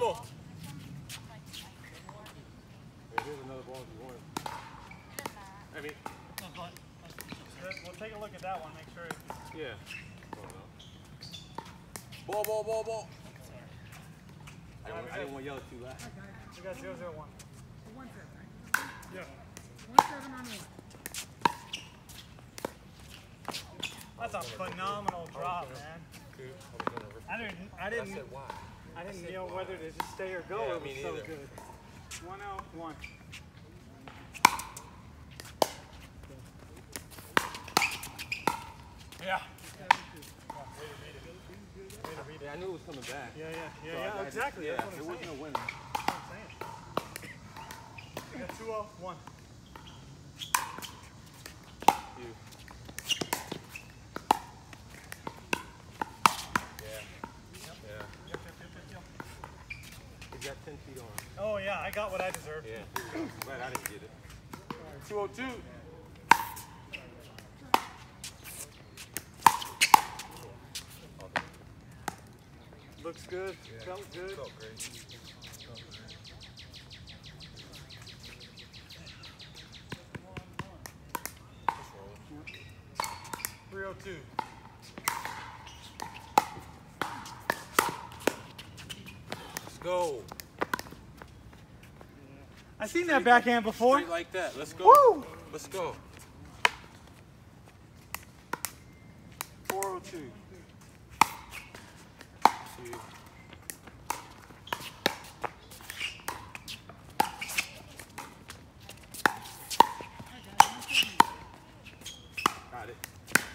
on. Here's another ball if you want. I mean, we'll take a look at that one, make sure. Yeah. Ball. I didn't want to yell too loud. We got 0-0-1. 1-7. Yeah. 1-7 on 1. That's a phenomenal drop, man. I didn't know whether to just stay or go. Yeah, It was so good. 1-0-1. Yeah. Yeah, I knew it was coming back. Yeah, exactly. Yeah, That's what it I'm wasn't saying. a win. That's what I'm saying. We got 2-0-1. He's got 10 feet on. Oh, yeah, I got what I deserved. Yeah. Glad I didn't get it. 202. Looks good. Felt good. Felt great. 302. Let's go. I've seen that backhand before. Straight like that. Let's go. Woo! Let's go. 402. See. Got it.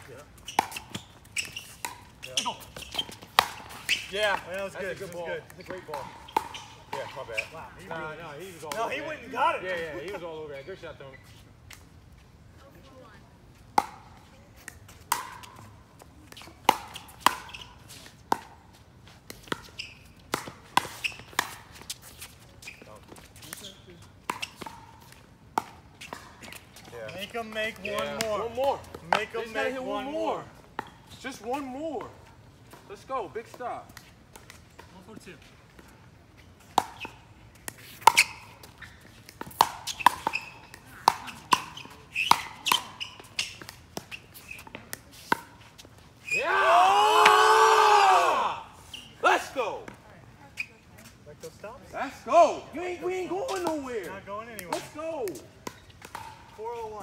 Yeah. That was That's good. a good ball. Good. That's a great ball. Yeah, my bad. Wow, No, he was all no, over he that. went and got it. Yeah, he was all over that. Good shot, Tony. Make him make Yeah. one more. One more. Make him He's gotta make hit one more. Just one more. Let's go. Big stop. 142. Yeah! Let's go. Like those stops? Let's go. We ain't going nowhere. Not going anywhere. Let's go. 401.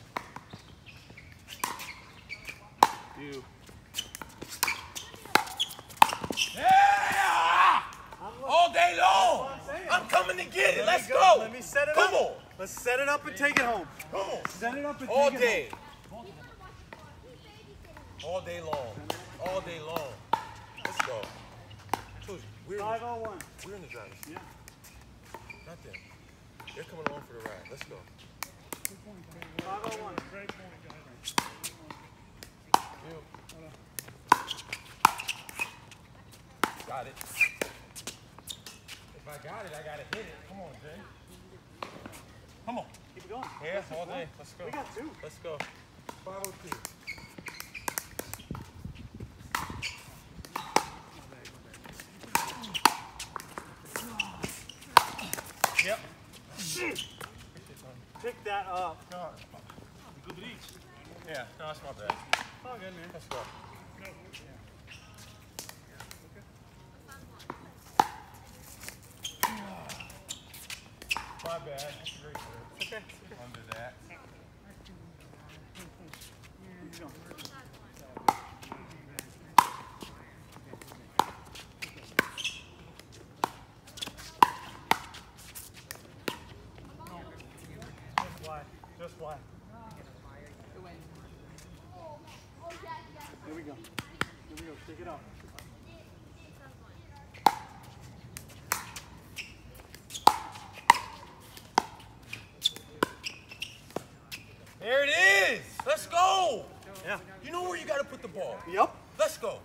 You. Yeah! All day long. I'm coming to get it. Let's go. Let me set it Come up. on. Let's set it up and take it home. Come on. Set it up and All take day. it home. All day long. All day long. Let's go. Told you, we're 501. We're in the driver's seat. Yeah. Not them. They're coming along for the ride. Let's go. 501. You. Got it. If I got it, I gotta hit it. Come on, Jay. Come on. Keep it going. Yeah, all day. Let's go. We got two. Let's go. 502. Yep. Pick that up. Yeah, no, that's my bad. Oh, good, man. Let's go. My bad. That's a great serve. Okay. Under that. Just why. Here we go. Here we go. Stick it up. There it is. Let's go. Yeah. You know where you got to put the ball. Yep. Let's go.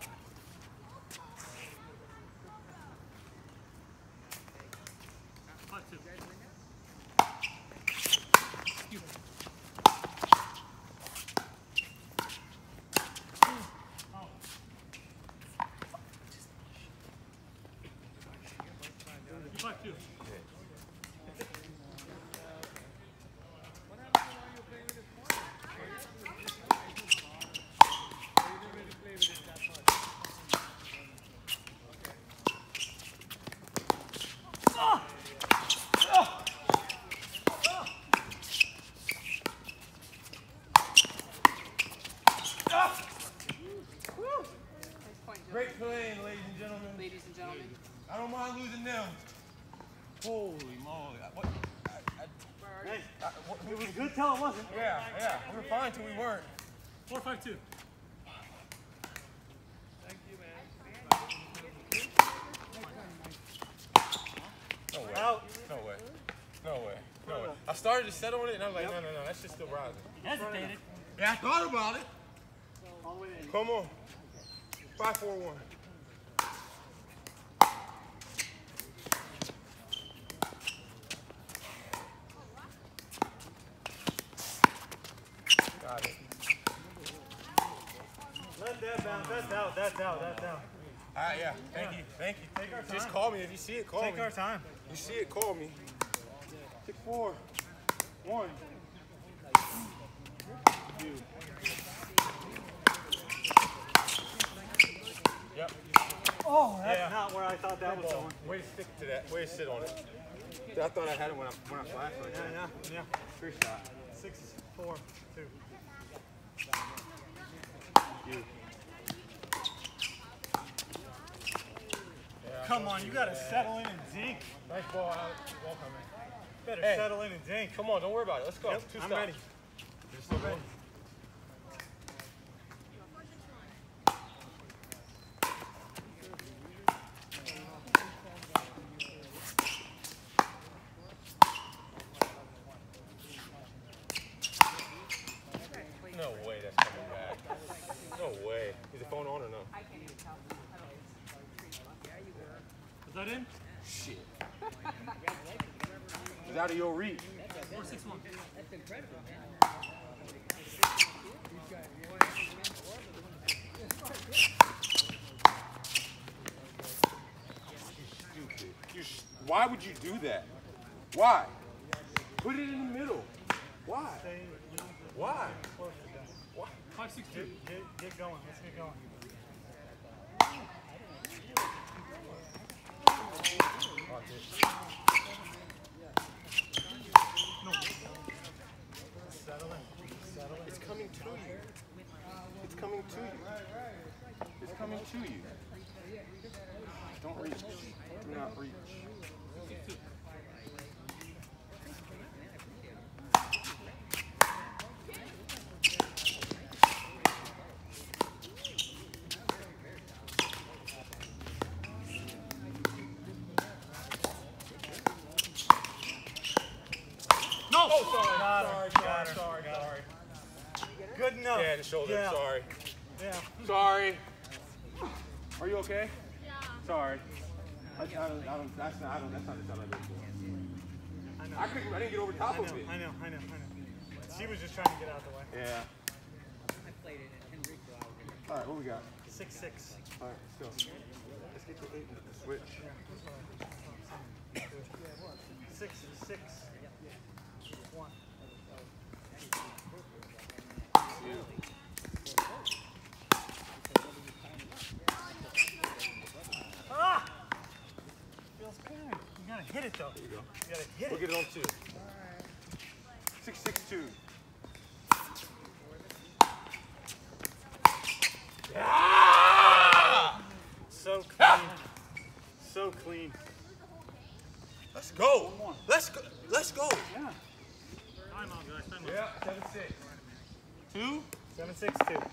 2. Great playing, ladies and gentlemen. Ladies and gentlemen. I don't mind losing them. Holy moly. What? Hey, it was good till it wasn't. Yeah. We were fine till we weren't. 4-5-2. No way. Out. No way. I started to settle on it and I was like, no, that's just still rising. Hesitated. Yeah, I thought about it. All the way in. Come on. 5-4-1. Got it. Let that bounce. That's out. Yeah. Thank you. Take our time. Just call me if you see it. Call me. Take our time. You see it, call me. 6-4. 1. 2. Yep. Oh, that's not where I thought that was going. Way to stick to that. Way to sit on it. I thought I had it when I flashed like that. Yeah. Free shot. 6-4-2. You. Come on, you gotta settle in and dink. Nice ball out. Ball coming. Better Hey. settle in and dink. Come on, don't worry about it. Let's go. Yep, 2 I'm stops. ready. You're still ready. No way that's coming back. No way. Is the phone on or no? I can't even tell. Is that in? Shit. It's out of your reach. 4-6-1. Why would you do that? Why? Put it in the middle. Why? Why? Why? 5-6-2. Get going. Let's get going. No. Settle in. It's coming to you. It's coming to you. It's coming to you. Don't reach. Do not reach. No! Oh, sorry. Good enough. Yeah, the shoulder. Yeah. Sorry. Yeah. Sorry. Are you okay? Yeah. Sorry. That's not the sound I did. I know. I didn't get over top of it. I know. She was just trying to get out of the way. Yeah. All right, what we got? 6-6. All right, let's go. Let's get the 8 with the switch. 6-6. 1. Ah! Feels good. You gotta hit it though. There you go. You gotta hit We'll it. get it on 2. 6-6-2. Ah! So clean. So clean. Let's go. Let's go. Yeah. Time out, guys. Time out. Yeah, 7-6. 2? 7-6-2.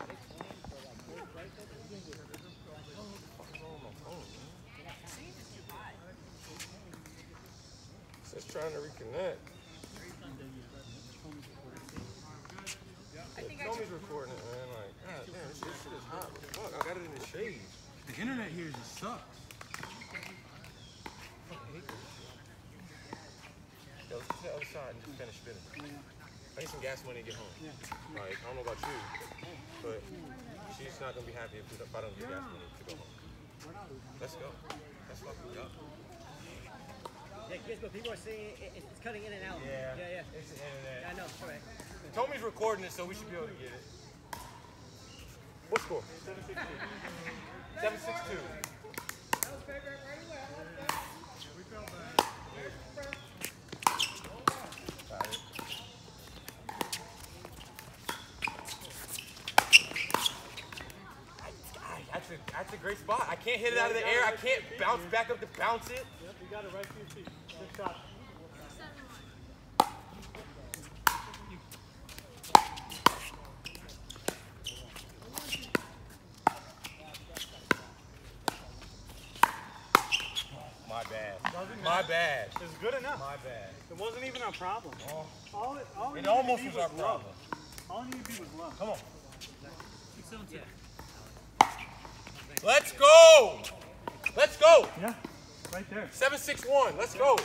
Just trying to reconnect. Tommy's recording it, man. Like, God damn, this shit is hot. What the fuck? I got it in the shade. The internet here just sucks. Yo, let's get to the other side and just finish spinning. I need some gas money to get home. Like, I don't know about you, but she's not gonna be happy if I don't get gas money to go home. Let's go. Let's fucking go. but people are saying it's cutting in and out. Yeah. Yeah. It's the internet. Yeah, I know. Correct. Tommy's recording it, so we should be able to get it. What score? 7-6-2. That's a great spot. I can't hit it out of the air. I can't bounce back up to bounce it. Yep, you got it right to your feet. Good shot. My bad. My bad. It's good enough. My bad. It wasn't even our problem. All it almost needed was our love. problem. All it needed to be was love. Come on. Yeah. Let's go. Let's go. Yeah, right there. 7-6-1. Let's go.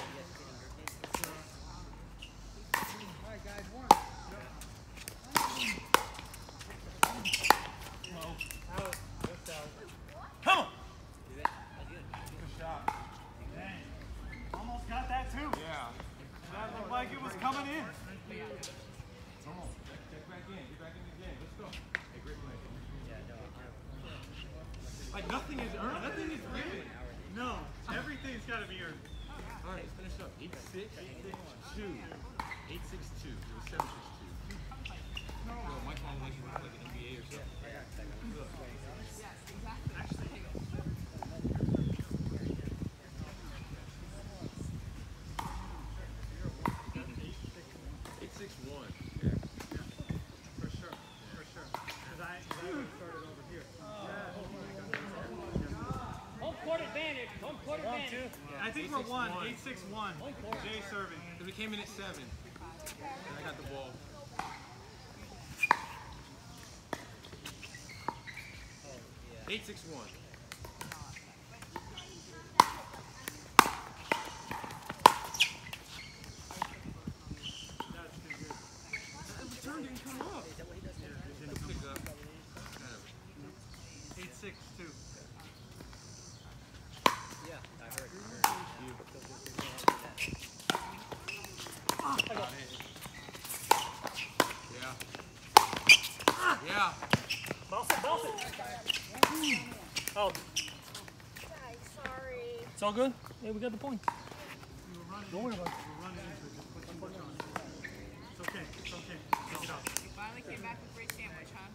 Come on. Good shot. Dang. Almost got that too. Yeah. That looked like it was coming in. Come on. Get back in. Get back in the game. Let's go. Hey, great play. Like nothing is earned. Nothing is given. No, everything's got to be earned. All right, let's finish up. 8-6, 8-6-2. 8-6-2. It was 7-6-2. No, Mike Long like he was like an NBA or something. Look. For sure. Because I started over here. Home court advantage. Home court advantage. I think we're 8-6-1. Jay serving. Because we came in at 7. And I got the ball. Oh, 8-6-1. That's too good. That return didn't come up. Is that what he does? Didn't pick up. 8-6-2. Yeah, I heard. Yeah. Bounce it. Oh. Sorry. It's all good. Yeah, we got the point. Don't worry about it. We're running into it. Just put some push on it. It's okay. Take it off. You finally came back with a great sandwich, huh?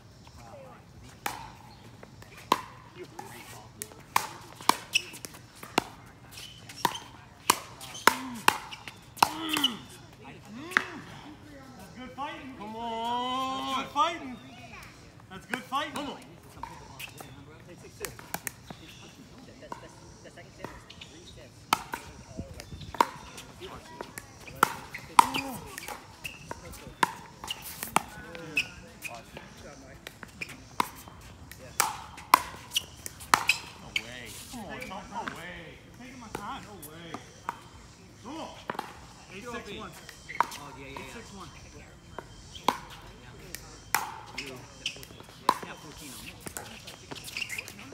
That's good fighting. Come on. Good fighting. That's good fighting. Come on. The second set is 3 sets. No way. Come on. No way. Taking my time. No way. Come on. 8-6-1. Oh, yeah. 8-6-1. Yeah, 14 on it.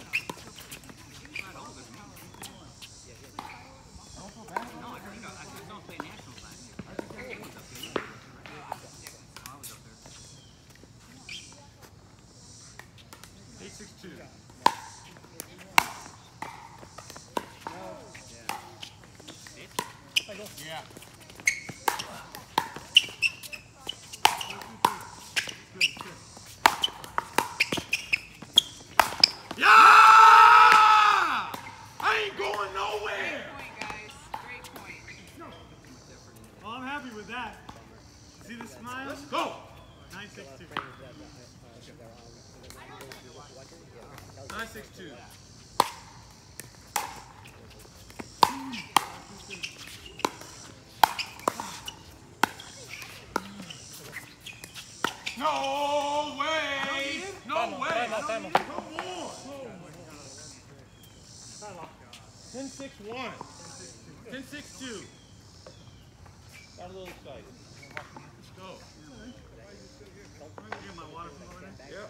No, I think I don't play nationals last year. I was up there. I was up there. 8-6-2. Yeah. Yeah! I ain't going nowhere. Great point, guys. Great point. Well, I'm happy with that. See the smile? Let's go. 9-6-2. 9-6-2. No way! No way! Come on! 10-6-1. 10-6-2. Got a little excited. Let's go. Get my water from over there. Yep.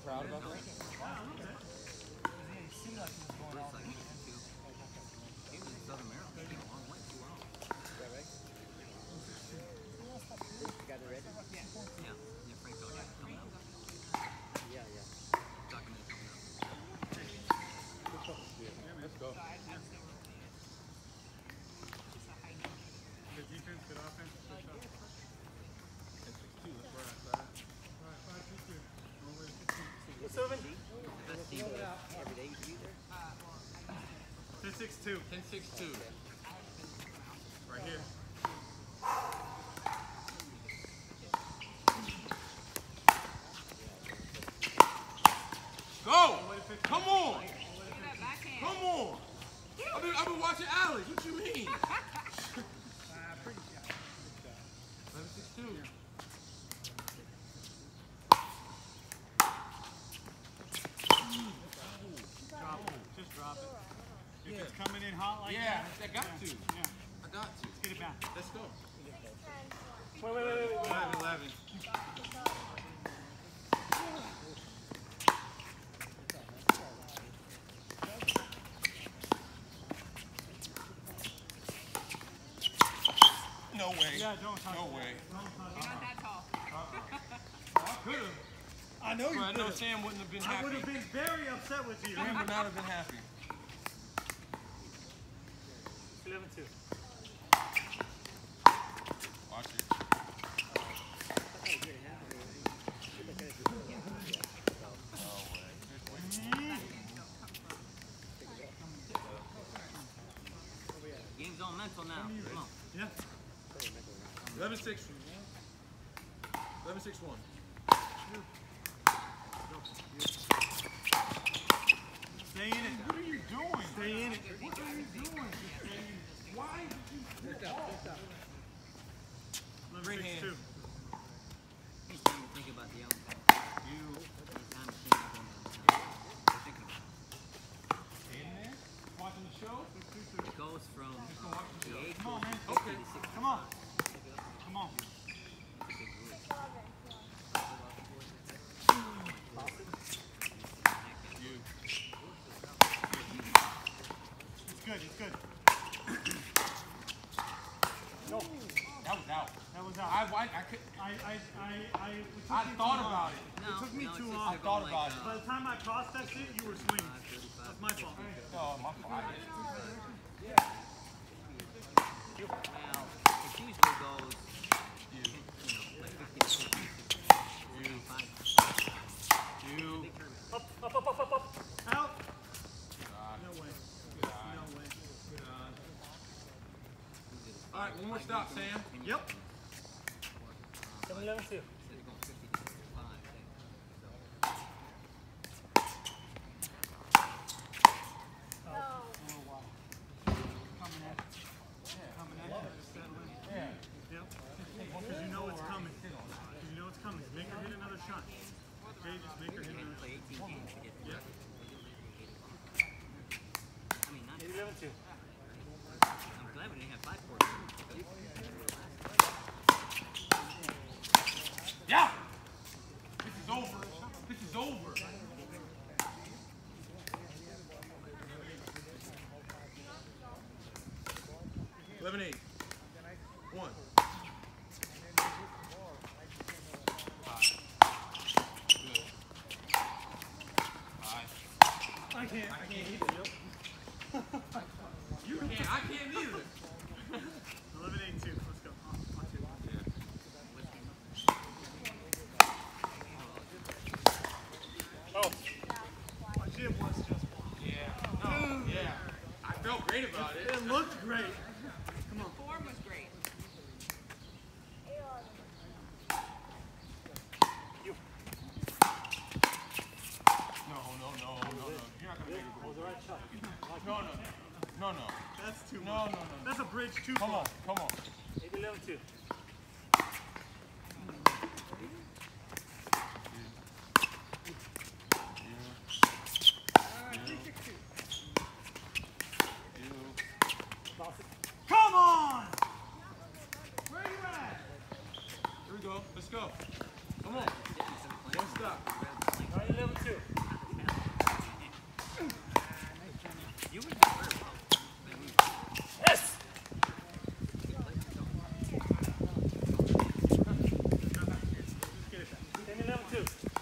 proud about that? He seemed like he was going all He was in Southern Maryland. He came a long way, 2 hours. Got it ready? Yeah, Frank Bell got it coming up. Yeah, yeah. Documented coming up. Let's go. Good defense, good offense, good shot. 10-6-2, that's where I thought. Alright, 5-2-2. Over 15. What's over? The best team. Every day you do there? 10-6-2. 10-6-2. Right here. Go! Come on! Look at that backhand. Come on! I've been watching Alex. What you mean? Pretty shot. 11-6-2. Drop it. Just drop it. If Yeah. it's coming in hot like Yeah, that. I got to. Yeah. I got to. Get it back. Let's go. Wait. 11-11. No way. Yeah, don't touch No it. way. Don't touch You're not that tall. I could have. I know you Bro, I could know have. Sam wouldn't have been I would happy. have been very upset with you. Sam would not have been happy. 11-2. Watch it. Game's all mental now. Come on. Yeah. 11-6. 11-6-1. Stay in it. What are you doing? Stay in it. What are you doing? Why did you do that? Great 11-6-2. hand. Anytime you think about the outcome, You anytime you think about the outcome, you're thinking about it. in there? Watching the show? It goes from the 8 Come on, man. to Okay. the 6. Come on. Come on. You. It's good. It's good. That was out. That was out. I could. I thought about it. No, It took me no, too it's long. just I thought like, about it. By the time I crossed that shit, you were swinging. 35. That's my fault. Oh, my fault. Well, it usually goes, You. like 50 to 60. You. 55. You. Big tournament. Up. Out. God. No way. Good eye. No way. Good eye. All right, one more stop, Sam. Yep. 7-11-2. Said they're going 50 to 65. Coming at you. Coming at you. Just settle in. Yeah. Yep. Because you know it's coming. Because you know it's coming. Make her hit another shot. Jay, just make her hit You had to another play 18 games to get there. Yeah. I mean, not 11-2. I'm glad we didn't have 5 quarters. Yeah. This is over. This is over. Eleven eight. 1. Good. I can't either. You can't. I can't either. 11-8-2. Let's go. On two. Oh. My jib was just. Yeah. No. Yeah. I felt great about it. It looked great. Come on. Form was great. You. No. You're not gonna make it. Was the right shot. No. That's too No, much. no. That's a bridge too Come far. on. 11-2. Come on! Where you at? Here we go. Let's go. Come on. Don't stop. Right, level 2. You would do very well. Yes! Give me level 2.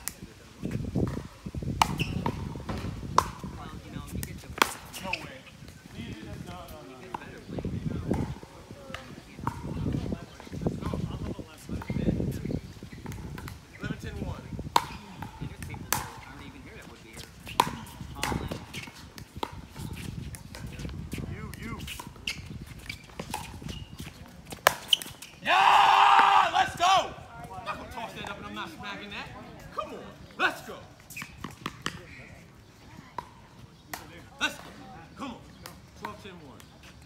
Well, you know, you get the No way. better play. 11-10-1. And there's people that aren't even here that would be here. Holland. You. Yeah! Let's go! I'm not gonna toss that up and I'm not smacking that. Come on. Let's go. Let's go. Come on. 12-10-1.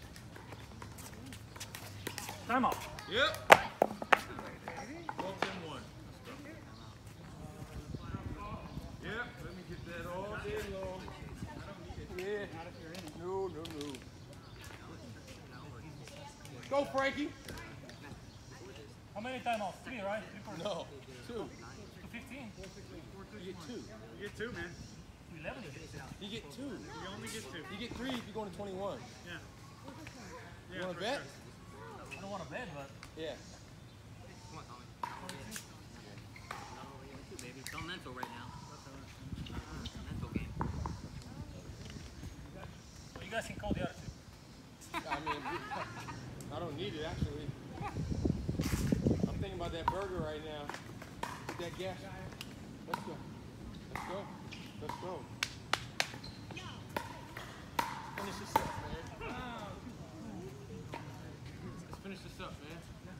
Time out. Yep. 12-10-1. Yep. Let me get that all day long. Yeah. No. Go, Frankie. How many timeouts? 3, right? 3 No. 2. to 15. You get 2. You get 2, man. 11 you get 2. You get 2. You only get 2. You get 3 if you're going to 21. Yeah. You want to bet? I don't want to bet, but Yeah. Come on, Tommy. No, too, baby. It's all mental right now. Mental game. well, you guys can call the other 2. I mean, I don't need it actually. I'm thinking about that burger right now. That gas. Let's go. Finish this up, man. Let's finish this up, man.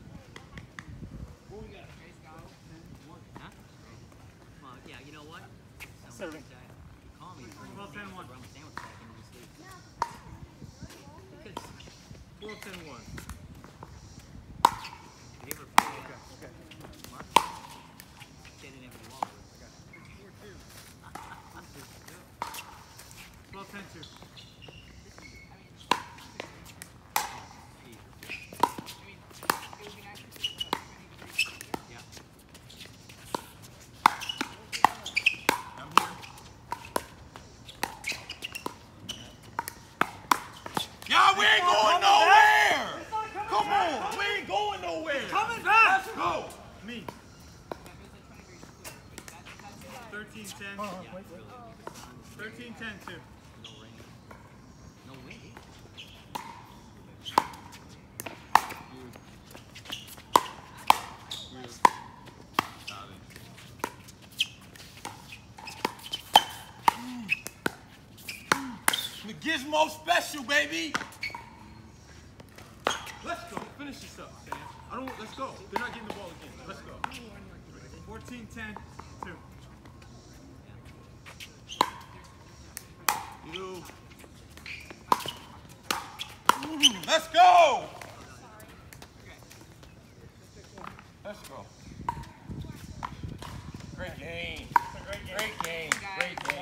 Huh? Well, yeah, you know what? Serving. Call me. 12-10-1. Bring a sandwich back and just leave. Because 12-10-1. they ever play Mark? Standing in the wall. 12-10-2. Yeah. I'm here. Yeah, we ain't going nowhere! Come on, we ain't going nowhere! Coming back! Let's go! Me. 13-10. 13-10-2. No rain. No wind. The Gizmo special, baby! Let's go. Finish this up, Sam. Let's go. They're not getting the ball again. Let's go. 14-10-2. You. Let's go! Let's go. Great game. It's a great game. Great game. Great game.